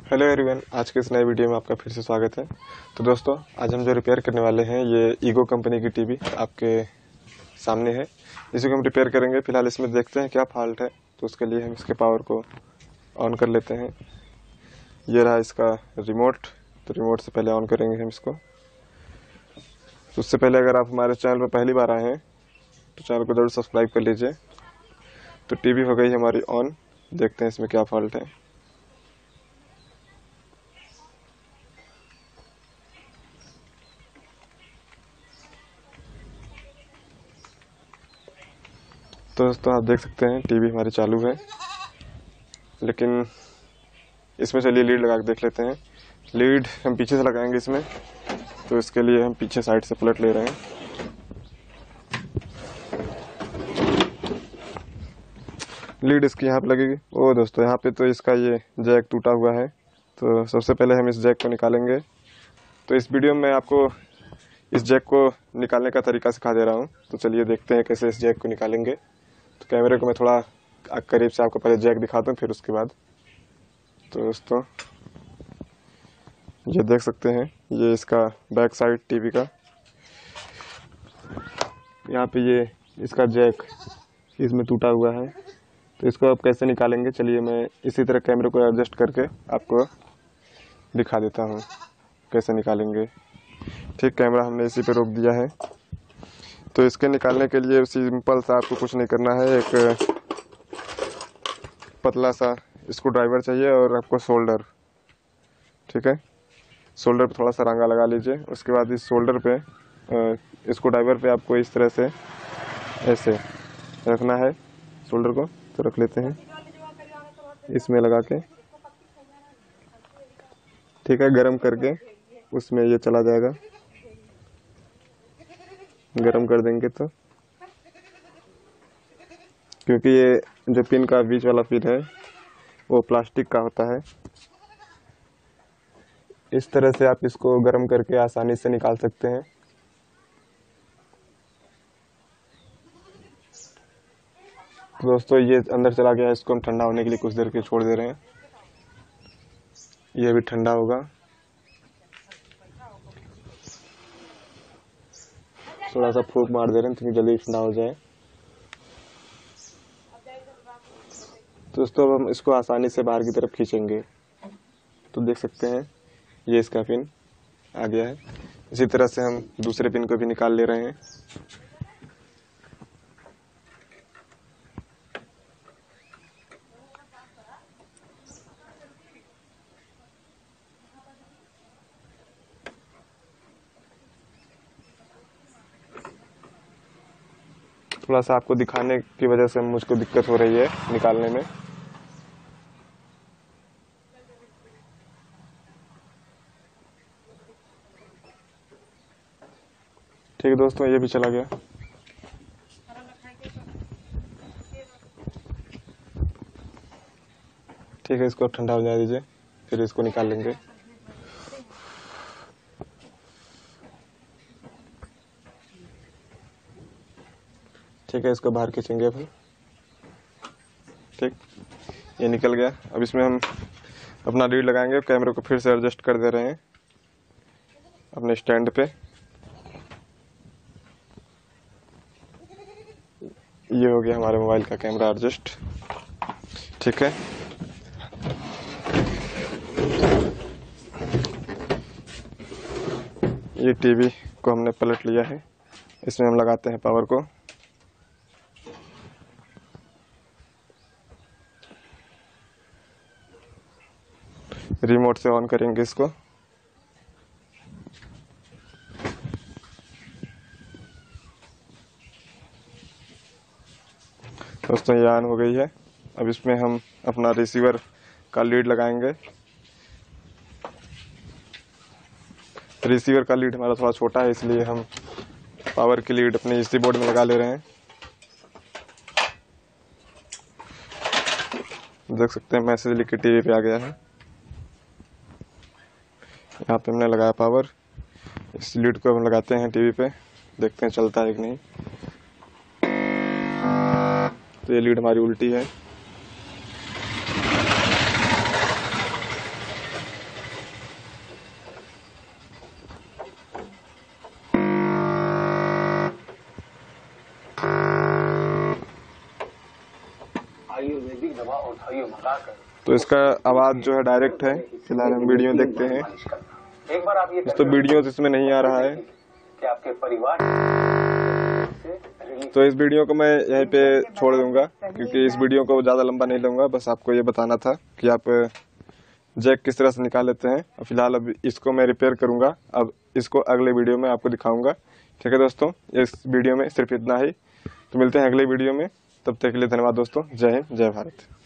Hello everyone, आज के इस नए वीडियो में आपका फिर से स्वागत है। तो दोस्तों, आज हम जो रिपेयर करने वाले हैं ये ईगो कंपनी की टीवी आपके सामने है। इसी को हम रिपेयर करेंगे। फिलहाल इसमें देखते हैं क्या फॉल्ट है। तो उसके लिए हम इसके पावर को ऑन कर लेते हैं। ये रहा इसका रिमोट। तो रिमोट से पहले ऑन करेंगे हम इसको। तो उससे पहले अगर आप हमारे चैनल पर पहली बार आए हैं तो चैनल को जरूर सब्सक्राइब कर लीजिए। तो टीवी हो गई हमारी ऑन। देखते हैं इसमें क्या फॉल्ट है। तो दोस्तों, आप देख सकते हैं टीवी हमारी चालू है, लेकिन इसमें चलिए लीड लगा के देख लेते हैं। लीड हम पीछे से लगाएंगे इसमें। तो इसके लिए हम पीछे साइड से पलट ले रहे हैं। लीड इसकी यहाँ पे लगेगी। ओ दोस्तों, यहाँ पे तो इसका ये जैक टूटा हुआ है। तो सबसे पहले हम इस जैक को निकालेंगे। तो इस वीडियो में आपको इस जैक को निकालने का तरीका सिखा दे रहा हूँ। तो चलिए देखते हैं कैसे इस जैक को निकालेंगे। तो कैमरे को मैं थोड़ा करीब से आपको पहले जैक दिखाता हूँ, फिर उसके बाद। तो दोस्तों, ये देख सकते हैं, ये इसका बैक साइड टीवी का। यहाँ पे ये इसका जैक इसमें टूटा हुआ है। तो इसको अब कैसे निकालेंगे, चलिए मैं इसी तरह कैमरे को एडजस्ट करके आपको दिखा देता हूँ कैसे निकालेंगे। ठीक, कैमरा हमने इसी पे रोक दिया है। तो इसके निकालने के लिए सिंपल सा आपको कुछ नहीं करना है। एक पतला सा स्क्रू ड्राइवर चाहिए और आपको सोल्डर। ठीक है, सोल्डर पे थोड़ा सा रांगा लगा लीजिए। उसके बाद इस सोल्डर पे स्क्रू ड्राइवर पे आपको इस तरह से ऐसे रखना है सोल्डर को। तो रख लेते हैं इसमें लगा के। ठीक है, गरम करके उसमें ये चला जाएगा। गरम कर देंगे तो, क्योंकि ये जो पिन का बीच वाला पिन है वो प्लास्टिक का होता है। इस तरह से आप इसको गरम करके आसानी से निकाल सकते हैं। तो दोस्तों, ये अंदर चला गया। इसको हम ठंडा होने के लिए कुछ देर के छोड़ दे रहे हैं। ये भी ठंडा होगा। थोड़ा सा फूंक मार दे रहे हैं ताकि जल्दी ठंडा हो जाए। तो दोस्तों, अब हम इसको आसानी से बाहर की तरफ खींचेंगे। तो देख सकते हैं ये इसका पिन आ गया है। इसी तरह से हम दूसरे पिन को भी निकाल ले रहे हैं। थोड़ा सा आपको दिखाने की वजह से मुझको दिक्कत हो रही है निकालने में। ठीक है दोस्तों, ये भी चला गया। ठीक है, इसको ठंडा हो जाने दीजिए, फिर इसको निकाल लेंगे। ठीक है, इसको बाहर खींचेंगे अब। ठीक, ये निकल गया। अब इसमें हम अपना लीड लगाएंगे। कैमरे को फिर से एडजस्ट कर दे रहे हैं अपने स्टैंड पे। ये हो गया हमारे मोबाइल का कैमरा एडजस्ट। ठीक है, ये टीवी को हमने पलट लिया है। इसमें हम लगाते हैं पावर को। रिमोट से ऑन करेंगे इसको। दोस्तों, ये ऑन हो गई है। अब इसमें हम अपना रिसीवर का लीड लगाएंगे। रिसीवर का लीड हमारा थोड़ा छोटा है, इसलिए हम पावर की लीड अपने इसी बोर्ड में लगा ले रहे हैं। देख सकते हैं मैसेज लिख के टीवी पे आ गया है। यहाँ पे हमने लगाया पावर। इस लीड को हम लगाते हैं टीवी पे, देखते हैं चलता है कि नहीं। तो ये लीड हमारी उल्टी है। आयुर्वेदिक दवा और मंगाकर तो इसका आवाज़ जो है डायरेक्ट है। फिलहाल हम वीडियो देखते हैं। एक बार आप ये तो वीडियो तो इसमें नहीं आ रहा है, कि आपके परिवार तो इस वीडियो को मैं यहीं पे छोड़ दूंगा, क्योंकि इस वीडियो को ज़्यादा लंबा नहीं लूँगा। बस आपको ये बताना था कि आप जैक किस तरह से निकाल लेते हैं। फिलहाल अब इसको मैं रिपेयर करूँगा। अब इसको अगले वीडियो में आपको दिखाऊँगा। ठीक है दोस्तों, इस वीडियो में सिर्फ इतना ही। तो मिलते हैं अगले वीडियो में, तब तक के लिए धन्यवाद दोस्तों। जय हिंद, जय भारत।